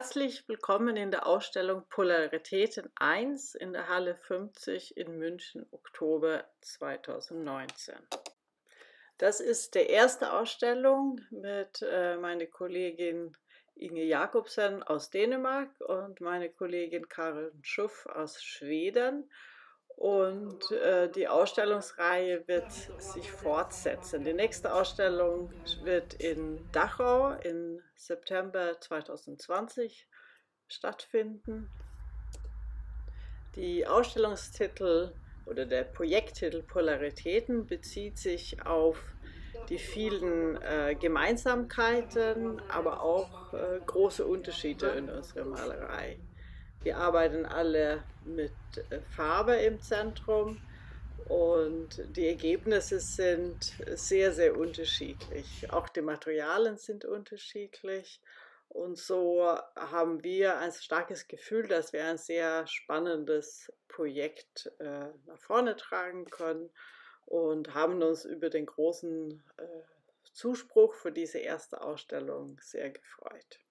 Herzlich willkommen in der Ausstellung Polaritäten 1 in der Halle 50 in München, Oktober 2019. Das ist die erste Ausstellung mit meiner Kollegin Inge Jakobsen aus Dänemark und meine Kollegin Karin Schuff aus Schweden. Und die Ausstellungsreihe wird sich fortsetzen. Die nächste Ausstellung wird in Dachau im September 2020 stattfinden. Die Ausstellungstitel oder der Projekttitel Polaritäten bezieht sich auf die vielen Gemeinsamkeiten, aber auch große Unterschiede in unserer Malerei. Wir arbeiten alle mit Farbe im Zentrum und die Ergebnisse sind sehr, sehr unterschiedlich. Auch die Materialien sind unterschiedlich. Und so haben wir ein starkes Gefühl, dass wir ein sehr spannendes Projekt nach vorne tragen können und haben uns über den großen Zuspruch für diese erste Ausstellung sehr gefreut.